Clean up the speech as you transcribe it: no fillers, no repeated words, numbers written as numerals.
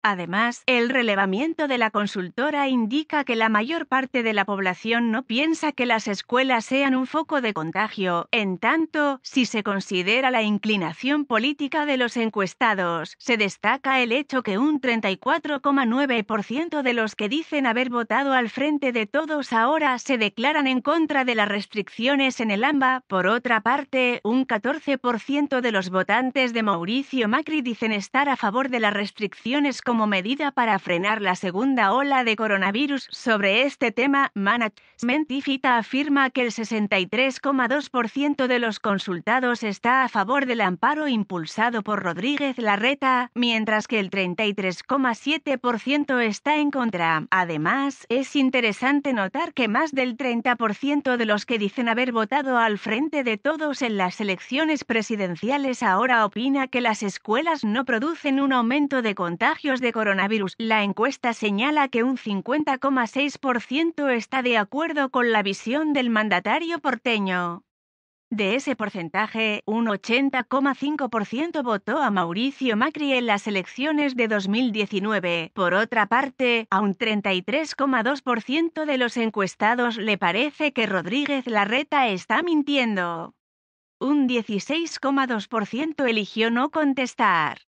Además, el relevamiento de la consultora indica que la mayor parte de la población no piensa que las escuelas sean un foco de contagio. En tanto, si se considera la inclinación política de los encuestados, se destaca el hecho que un 34,9% de los que dicen haber votado al Frente de Todos ahora se declaran en contra de las restricciones en el AMBA. Por otra parte, un 14% de los votantes de Mauricio Macri dicen estar a favor de las restricciones como medida para frenar la segunda ola de coronavirus. Sobre este tema, Management Ifita afirma que el 63,2% de los consultados está a favor del amparo impulsado por Rodríguez Larreta, mientras que el 33,7% está en contra. Además, es interesante notar que más del 30% de los que dicen haber votado al Frente de Todos en las elecciones presidenciales ahora opina que las escuelas no producen un aumento de contagios de coronavirus. La encuesta señala que un 50,6% está de acuerdo con la visión del mandatario porteño. De ese porcentaje, un 80,5% votó a Mauricio Macri en las elecciones de 2019. Por otra parte, a un 33,2% de los encuestados le parece que Rodríguez Larreta está mintiendo. Un 16,2% eligió no contestar.